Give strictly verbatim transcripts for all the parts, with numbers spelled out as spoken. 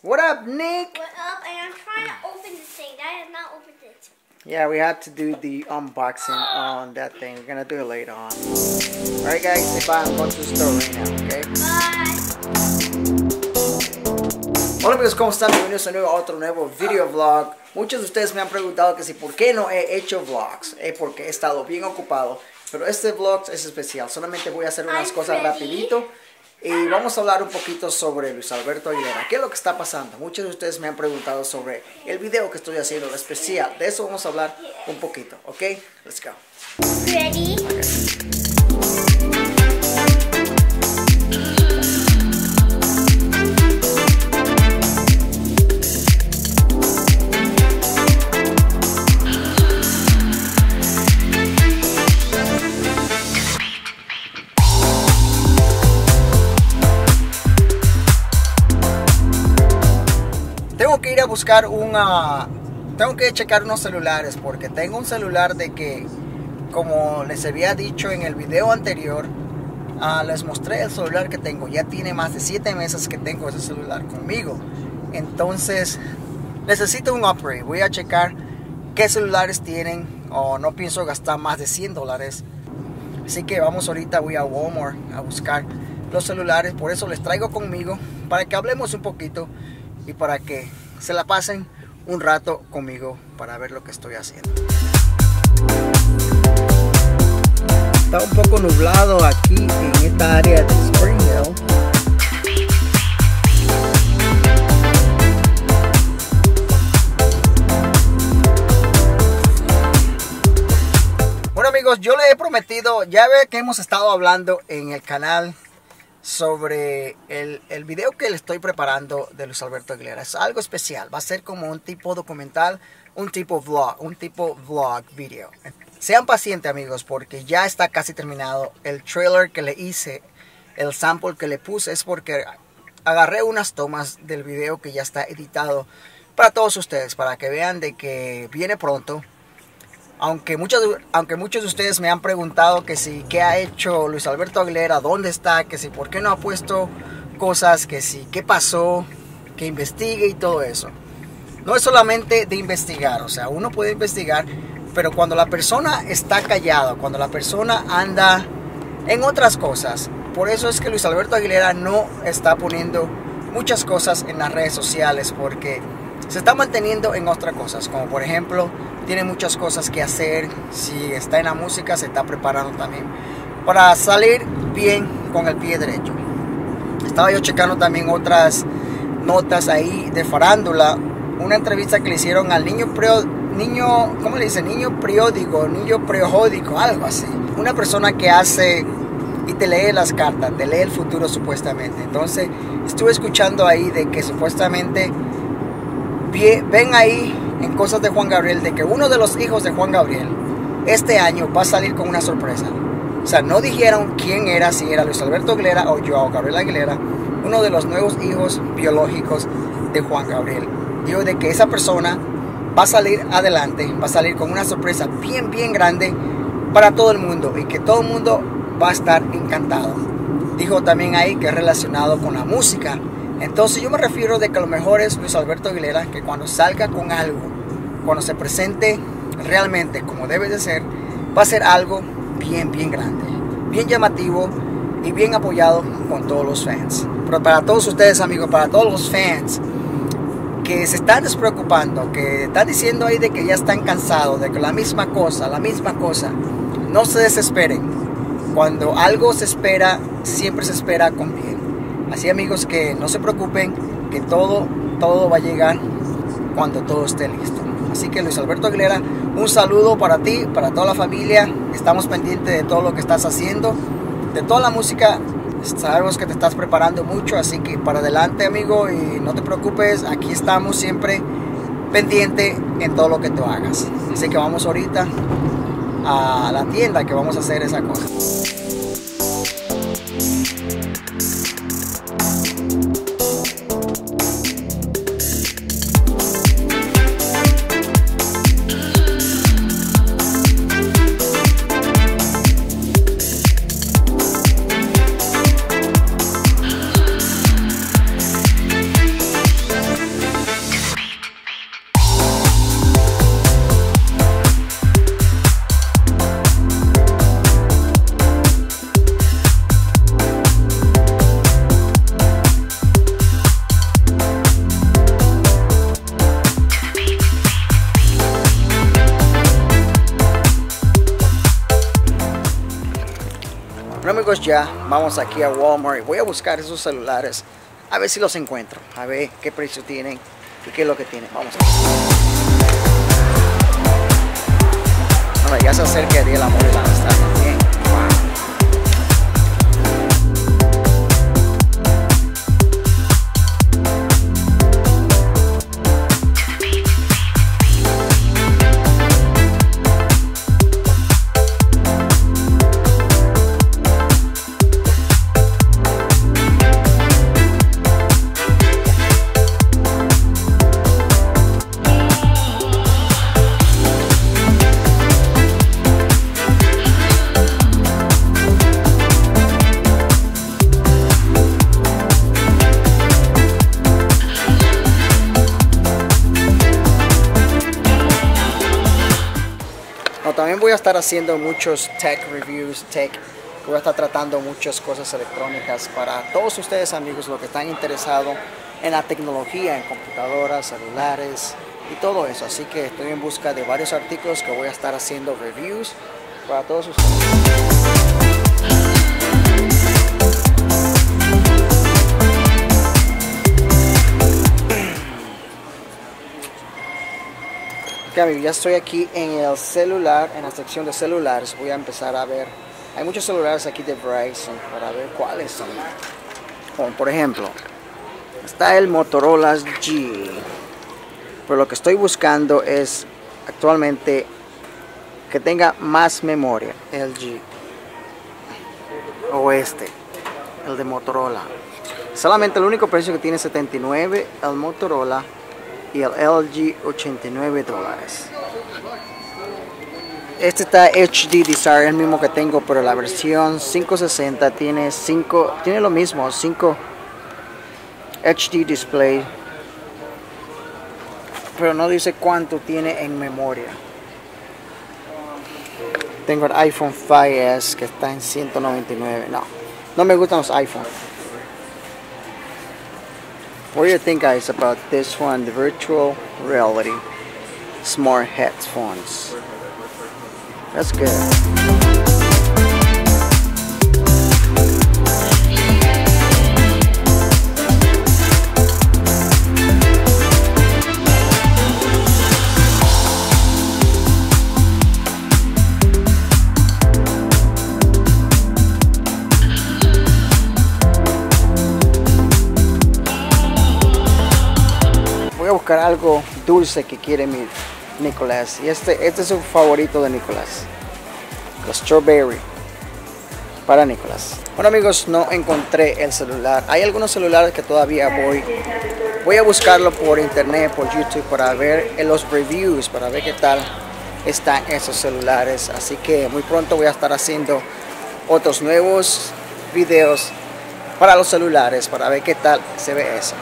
What up, Nick? What up? And I'm trying to open this thing. I have not opened it. Yeah, we have to do the unboxing on that thing. We're gonna do it later on. Alright guys, say bye. I'm going to the store right now, okay? Bye. Hola amigos, ¿cómo están? Bienvenidos a, nuevo, a otro nuevo video vlog. Muchos de ustedes me han preguntado que si por qué no he hecho vlogs. Es porque he estado bien ocupado. Pero este vlog es especial. Solamente voy a hacer unas cosas rapidito. Y vamos a hablar un poquito sobre Luis Alberto Aguilera. ¿Qué es lo que está pasando? Muchos de ustedes me han preguntado sobre el video que estoy haciendo, lo especial. De eso vamos a hablar un poquito, ¿ok? Let's go. Ready? Okay. Tengo que ir a buscar una... Tengo que checar unos celulares porque tengo un celular de que, como les había dicho en el video anterior, uh, les mostré el celular que tengo. Ya tiene más de siete meses que tengo ese celular conmigo. Entonces, necesito un upgrade. Voy a checar qué celulares tienen o no pienso gastar más de cien dólares. Así que vamos ahorita, voy a Walmart a buscar los celulares. Por eso les traigo conmigo para que hablemos un poquito y para que se la pasen un rato conmigo para ver lo que estoy haciendo. Está un poco nublado aquí en esta área de Spring Hill. Bueno amigos, yo les he prometido, ya ve que hemos estado hablando en el canal sobre el, el video que le estoy preparando de Luis Alberto Aguilera. Es algo especial, va a ser como un tipo documental, un tipo vlog, un tipo vlog video. Sean pacientes amigos, porque ya está casi terminado. El trailer que le hice, el sample que le puse, es porque agarré unas tomas del video que ya está editado para todos ustedes, para que vean de que viene pronto. Aunque muchos, aunque muchos de ustedes me han preguntado que si qué ha hecho Luis Alberto Aguilera, dónde está, que si por qué no ha puesto cosas, que si qué pasó, que investigue y todo eso. No es solamente de investigar, o sea, uno puede investigar, pero cuando la persona está callada, cuando la persona anda en otras cosas, por eso es que Luis Alberto Aguilera no está poniendo muchas cosas en las redes sociales, porque se está manteniendo en otras cosas, como por ejemplo, tiene muchas cosas que hacer. Si está en la música, se está preparando también para salir bien con el pie derecho. Estaba yo checando también otras notas ahí de farándula. Una entrevista que le hicieron al niño, preo, niño ¿cómo le dice? Niño periódico, niño periódico, algo así. Una persona que hace y te lee las cartas, te lee el futuro supuestamente. Entonces, estuve escuchando ahí de que supuestamente ven ahí en cosas de Juan Gabriel de que uno de los hijos de Juan Gabriel este año va a salir con una sorpresa. O sea, no dijeron quién era, si era Luis Alberto Aguilera o Joao Gabriel Aguilera, uno de los nuevos hijos biológicos de Juan Gabriel. Dijo de que esa persona va a salir adelante, va a salir con una sorpresa bien, bien grande para todo el mundo y que todo el mundo va a estar encantado. Dijo también ahí que es relacionado con la música. Entonces yo me refiero de que lo mejor es Luis Alberto Aguilera, que cuando salga con algo, cuando se presente realmente como debe de ser, va a ser algo bien, bien grande, bien llamativo y bien apoyado con todos los fans. Pero para todos ustedes amigos, para todos los fans que se están despreocupando, que están diciendo ahí de que ya están cansados, de que la misma cosa, la misma cosa, no se desesperen. Cuando algo se espera, siempre se espera con bien. Así amigos, que no se preocupen, que todo, todo va a llegar cuando todo esté listo. Así que Luis Alberto Aguilera, un saludo para ti, para toda la familia. Estamos pendientes de todo lo que estás haciendo, de toda la música. Sabemos que te estás preparando mucho, así que para adelante amigo, y no te preocupes, aquí estamos siempre pendientes en todo lo que tú hagas. Así que vamos ahorita a la tienda que vamos a hacer esa cosa. amigos, ya vamos aquí a Walmart y voy a buscar esos celulares, a ver si los encuentro, a ver qué precio tienen y qué es lo que tienen. Vamos a ver. Bueno, ya se acerca el día del amor y la amistad también. También voy a estar haciendo muchos tech reviews, tech, voy a estar tratando muchas cosas electrónicas para todos ustedes amigos, los que están interesados en la tecnología, en computadoras, celulares y todo eso. Así que estoy en busca de varios artículos que voy a estar haciendo reviews para todos ustedes. Okay, ya estoy aquí en el celular, en la sección de celulares. Voy a empezar a ver, hay muchos celulares aquí de Verizon para ver cuáles son. Como por ejemplo, está el Motorola G, pero lo que estoy buscando es actualmente que tenga más memoria, el G o este, el de Motorola. Solamente el único precio que tiene setenta y nueve, el Motorola, y el L G ochenta y nueve dólares. Este está H D Desire, el mismo que tengo, pero la versión quinientos sesenta tiene cinco, tiene lo mismo, cinco H D display, pero no dice cuánto tiene en memoria. Tengo el iPhone cinco S que está en ciento noventa y nueve. No, no me gustan los iPhone. What do you think, guys, about this one, the virtual reality smart headphones? That's good. Voy a buscar algo dulce que quiere mi Nicolás. Y este, este es su favorito de Nicolás. Los strawberry. Para Nicolás. Bueno amigos, no encontré el celular. Hay algunos celulares que todavía voy. Voy a buscarlo por internet, por YouTube, para ver en los reviews, para ver qué tal están esos celulares. Así que muy pronto voy a estar haciendo otros nuevos videos para los celulares, para ver qué tal se ve eso.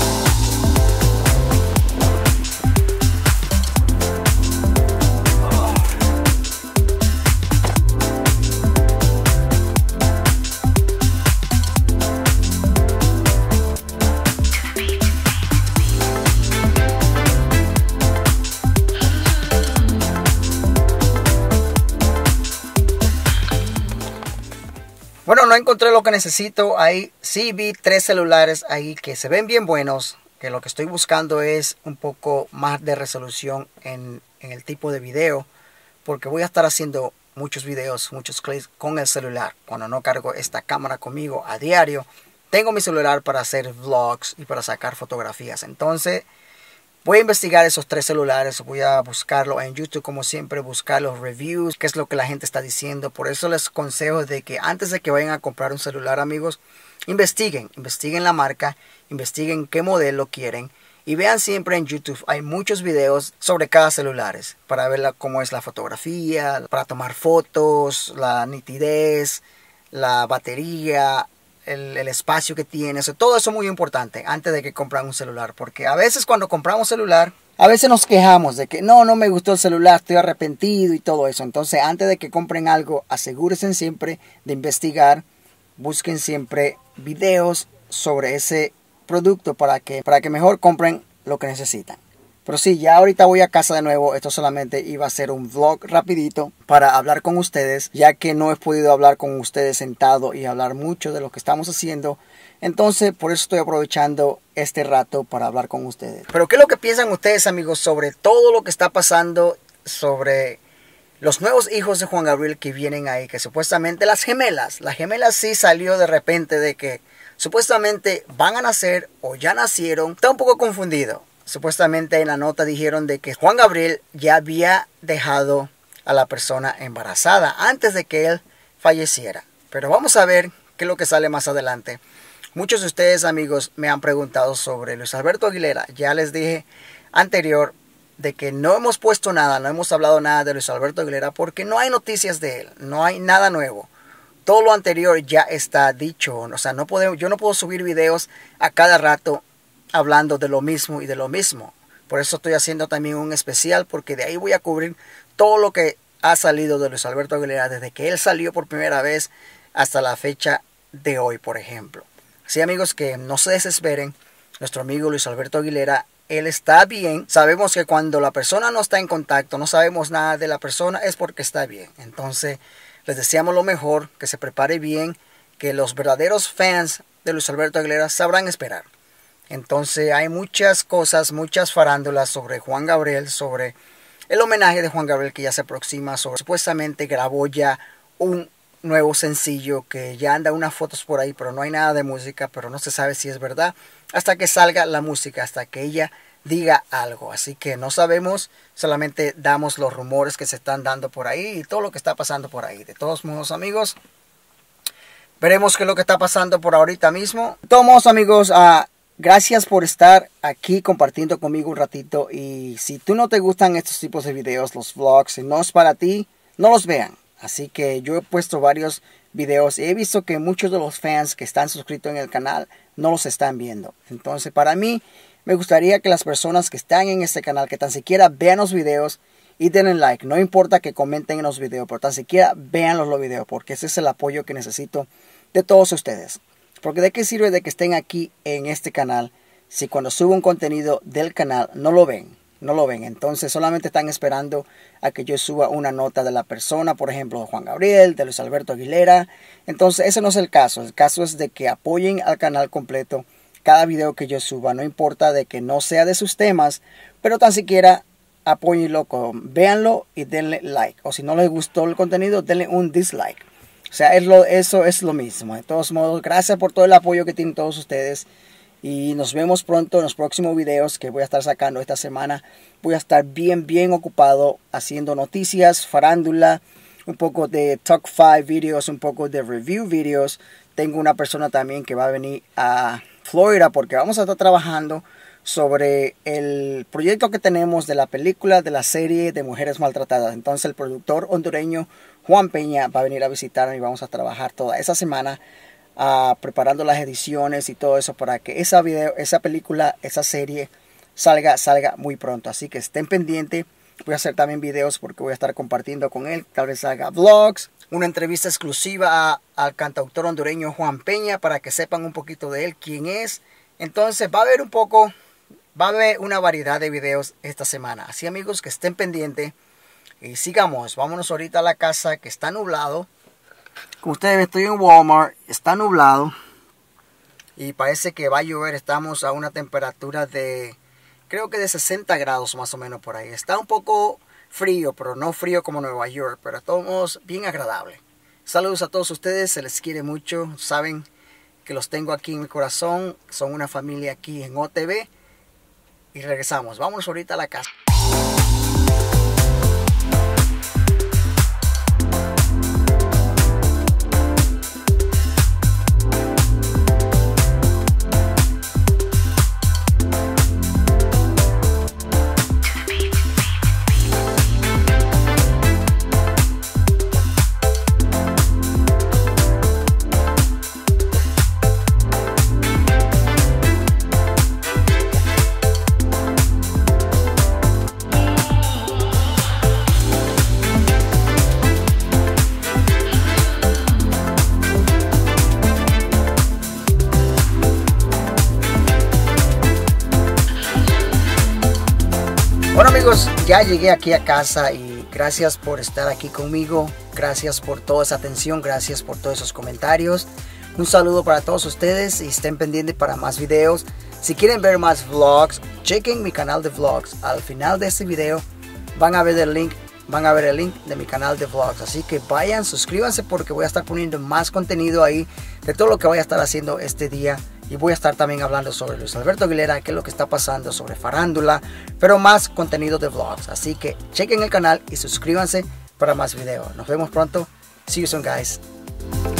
Bueno, no encontré lo que necesito. Ahí sí vi tres celulares ahí que se ven bien buenos. Que lo que estoy buscando es un poco más de resolución en, en el tipo de video. Porque voy a estar haciendo muchos videos, muchos clips con el celular. Cuando no cargo esta cámara conmigo a diario, tengo mi celular para hacer vlogs y para sacar fotografías. Entonces voy a investigar esos tres celulares, voy a buscarlo en YouTube como siempre, buscar los reviews, qué es lo que la gente está diciendo. Por eso les aconsejo de que antes de que vayan a comprar un celular, amigos, investiguen, investiguen la marca, investiguen qué modelo quieren y vean siempre en YouTube. Hay muchos videos sobre cada celular para ver la, cómo es la fotografía, para tomar fotos, la nitidez, la batería, El, el espacio que tiene, eso, todo eso es muy importante antes de que compren un celular, porque a veces cuando compramos celular, a veces nos quejamos de que no, no me gustó el celular, estoy arrepentido y todo eso. Entonces antes de que compren algo, asegúrense siempre de investigar, busquen siempre videos sobre ese producto para que, para que mejor compren lo que necesitan. Pero sí, ya ahorita voy a casa de nuevo. Esto solamente iba a ser un vlog rapidito para hablar con ustedes, ya que no he podido hablar con ustedes sentado y hablar mucho de lo que estamos haciendo. Entonces, por eso estoy aprovechando este rato para hablar con ustedes. Pero ¿qué es lo que piensan ustedes, amigos, sobre todo lo que está pasando, sobre los nuevos hijos de Juan Gabriel que vienen ahí? Que supuestamente las gemelas, las gemelas sí salió de repente de que supuestamente van a nacer o ya nacieron. Está un poco confundido. Supuestamente en la nota dijeron de que Juan Gabriel ya había dejado a la persona embarazada antes de que él falleciera. Pero vamos a ver qué es lo que sale más adelante. Muchos de ustedes, amigos, me han preguntado sobre Luis Alberto Aguilera. Ya les dije anterior de que no hemos puesto nada, no hemos hablado nada de Luis Alberto Aguilera porque no hay noticias de él, no hay nada nuevo. Todo lo anterior ya está dicho. O sea, no podemos, yo no puedo subir videos a cada rato hablando de lo mismo y de lo mismo. Por eso estoy haciendo también un especial, porque de ahí voy a cubrir todo lo que ha salido de Luis Alberto Aguilera desde que él salió por primera vez hasta la fecha de hoy, por ejemplo. Así, amigos, que no se desesperen. Nuestro amigo Luis Alberto Aguilera, él está bien. Sabemos que cuando la persona no está en contacto, no sabemos nada de la persona, es porque está bien. Entonces, les deseamos lo mejor, que se prepare bien, que los verdaderos fans de Luis Alberto Aguilera sabrán esperar. Entonces hay muchas cosas, muchas farándulas sobre Juan Gabriel, sobre el homenaje de Juan Gabriel que ya se aproxima, sobre supuestamente grabó ya un nuevo sencillo que ya anda unas fotos por ahí, pero no hay nada de música, pero no se sabe si es verdad hasta que salga la música, hasta que ella diga algo. Así que no sabemos, solamente damos los rumores que se están dando por ahí y todo lo que está pasando por ahí. De todos modos, amigos, veremos qué es lo que está pasando por ahorita mismo. De todos modos, amigos, a... Uh, gracias por estar aquí compartiendo conmigo un ratito. Y si tú no te gustan estos tipos de videos, los vlogs, si no es para ti, no los vean. Así que yo he puesto varios videos y he visto que muchos de los fans que están suscritos en el canal no los están viendo. Entonces, para mí, me gustaría que las personas que están en este canal, que tan siquiera vean los videos y denle like. No importa que comenten en los videos, pero tan siquiera vean los videos, porque ese es el apoyo que necesito de todos ustedes. Porque de qué sirve de que estén aquí en este canal si cuando subo un contenido del canal no lo ven, no lo ven. Entonces solamente están esperando a que yo suba una nota de la persona, por ejemplo, de Juan Gabriel, de Luis Alberto Aguilera. Entonces ese no es el caso. El caso es de que apoyen al canal completo cada video que yo suba. No importa de que no sea de sus temas, pero tan siquiera apóyenlo, véanlo y denle like. O si no les gustó el contenido, denle un dislike. O sea, es lo, eso es lo mismo. De todos modos, gracias por todo el apoyo que tienen todos ustedes. Y nos vemos pronto en los próximos videos que voy a estar sacando esta semana. Voy a estar bien, bien ocupado haciendo noticias, farándula, un poco de Top cinco videos, un poco de review videos. Tengo una persona también que va a venir a Florida porque vamos a estar trabajando sobre el proyecto que tenemos de la película, de la serie de Mujeres Maltratadas. Entonces el productor hondureño Juan Peña va a venir a visitarme y vamos a trabajar toda esa semana uh, preparando las ediciones y todo eso para que esa video, esa película, esa serie salga, salga muy pronto. Así que estén pendientes. Voy a hacer también videos porque voy a estar compartiendo con él. Tal vez haga vlogs, una entrevista exclusiva a, al cantautor hondureño Juan Peña para que sepan un poquito de él, quién es. Entonces va a haber un poco, va a haber una variedad de videos esta semana. Así, amigos, que estén pendientes. Y sigamos, vámonos ahorita a la casa que está nublado. Como ustedes ven, estoy en Walmart, está nublado. Y parece que va a llover, estamos a una temperatura de, creo que de sesenta grados más o menos por ahí. Está un poco frío, pero no frío como Nueva York, pero a todos modos bien agradable. Saludos a todos ustedes, se les quiere mucho, saben que los tengo aquí en mi corazón. Son una familia aquí en O T V. Y regresamos, vámonos ahorita a la casa. Bueno amigos, ya llegué aquí a casa y gracias por estar aquí conmigo, gracias por toda esa atención, gracias por todos esos comentarios. Un saludo para todos ustedes y estén pendientes para más videos. Si quieren ver más vlogs, chequen mi canal de vlogs. Al final de este video van a ver el link, van a ver el link de mi canal de vlogs. Así que vayan, suscríbanse porque voy a estar poniendo más contenido ahí de todo lo que voy a estar haciendo este día. Y voy a estar también hablando sobre Luis Alberto Aguilera, qué es lo que está pasando, sobre farándula, pero más contenido de vlogs. Así que chequen el canal y suscríbanse para más videos. Nos vemos pronto. See you soon, guys.